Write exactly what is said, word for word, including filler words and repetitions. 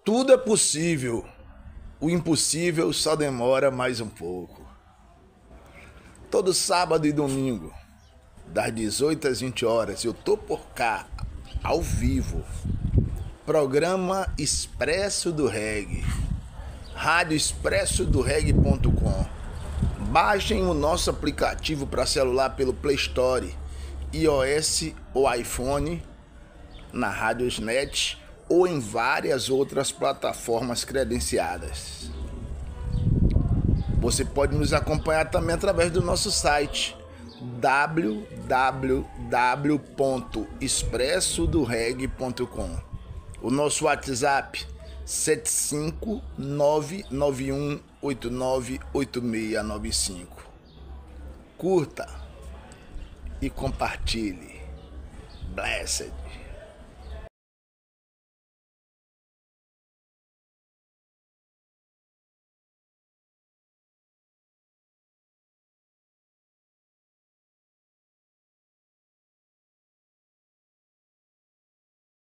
Tudo é possível. O impossível só demora mais um pouco. Todo sábado e domingo, das dezoito às vinte horas, eu tô por cá, ao vivo. Programa Expresso do Reggae. rádio expresso do reggae ponto com. Baixem o nosso aplicativo para celular pelo Play Store, iOS ou iPhone, na Radiosnet ou em várias outras plataformas credenciadas. Você pode nos acompanhar também através do nosso site w w w ponto expresso do reggae ponto com. O nosso WhatsApp sete cinco nove nove um oito nove oito seis nove cinco. Curta e compartilhe. Blessed.